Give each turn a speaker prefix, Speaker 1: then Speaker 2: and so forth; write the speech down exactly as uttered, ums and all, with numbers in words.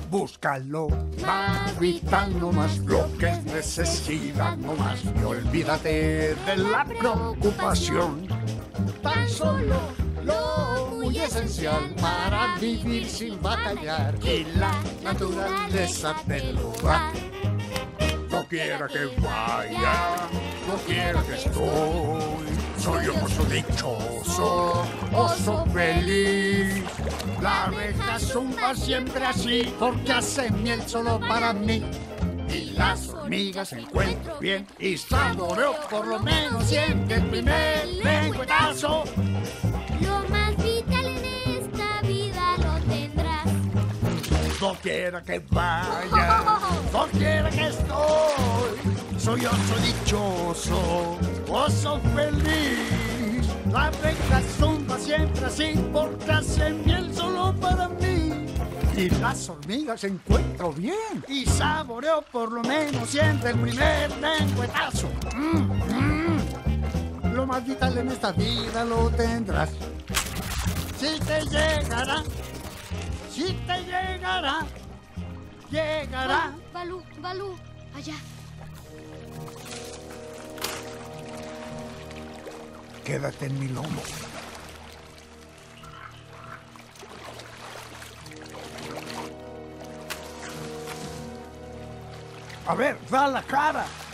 Speaker 1: Búscalo más vital, no más lo que es necesidad, no más. Y olvídate de la preocupación. Tan solo lo muy esencial para vivir sin batallar. Y la naturaleza te lo da. No quiera que vaya, no quiera que estoy. Soy un oso dichoso, oso feliz. La abeja zumba siempre así, porque hace miel solo para mí. Y las hormigas encuentro bien y saboreo por lo menos siente el primer lengüetazo.
Speaker 2: Lo más vital en esta vida lo tendrás.
Speaker 1: No quiera que vaya, no quiera que estoy. Soy oso dichoso, oso feliz. La abeja zumba siempre así, porque hace miel solo para mí. Y las hormigas encuentro bien y saboreo por lo menos siempre el primer lengüetazo. Mm, mm. Lo más vital en esta vida lo tendrás. Si te llegará, si te llegará, llegará.
Speaker 2: Balú, Balú, allá.
Speaker 1: Quédate en mi lomo. A ver, da la cara.